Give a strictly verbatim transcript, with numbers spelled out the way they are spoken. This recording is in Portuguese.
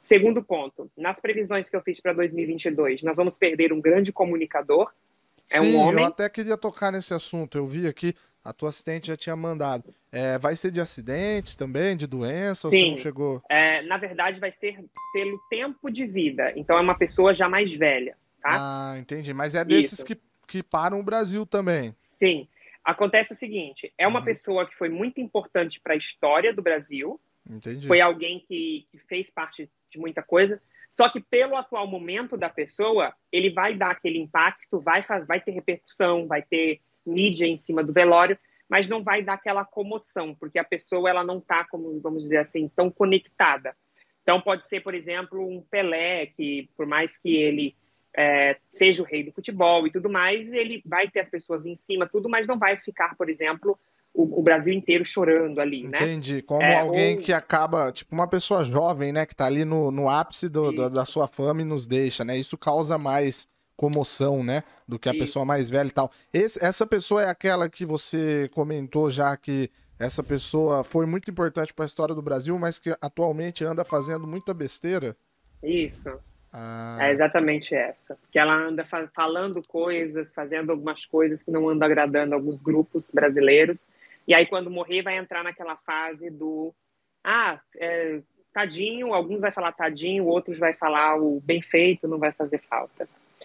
Segundo ponto, nas previsões que eu fiz para dois mil e vinte e dois, nós vamos perder um grande comunicador, é um Sim, eu homem. até queria tocar nesse assunto. Eu vi aqui, a tua assistente já tinha mandado. É, vai ser de acidente também, de doença, ou você não Sim, chegou? é, na verdade vai ser pelo tempo de vida, então é uma pessoa já mais velha, tá? Ah, entendi. Mas é desses Isso, que, que param o Brasil também. sim. Acontece o seguinte, é uma Uhum, pessoa que foi muito importante para a história do Brasil, entendi. foi alguém que, que fez parte de muita coisa, só que pelo atual momento da pessoa, ele vai dar aquele impacto, vai, faz, vai ter repercussão, vai ter mídia em cima do velório, mas não vai dar aquela comoção, porque a pessoa ela não está, como vamos dizer assim, tão conectada. Então pode ser, por exemplo, um Pelé, que por mais que ele é, seja o rei do futebol e tudo mais, ele vai ter as pessoas em cima, tudo, mas não vai ficar, por exemplo, o, o Brasil inteiro chorando ali, né? Entendi. Como É, alguém ou que acaba, tipo, uma pessoa jovem, né, que tá ali no, no ápice do- do- da isso, sua fama e nos deixa, né? Isso causa mais comoção, né, do que a pessoa isso. mais velha e tal. Esse- essa pessoa é aquela que você comentou já que essa pessoa foi muito importante para a história do Brasil, mas que atualmente anda fazendo muita besteira? Isso, é Ah, exatamente essa. Porque ela anda fa falando coisas, fazendo algumas coisas que não andam agradando alguns grupos brasileiros. E aí, quando morrer, vai entrar naquela fase do ah, é, tadinho, alguns vai falar tadinho, outros vai falar o bem feito, não vai fazer falta.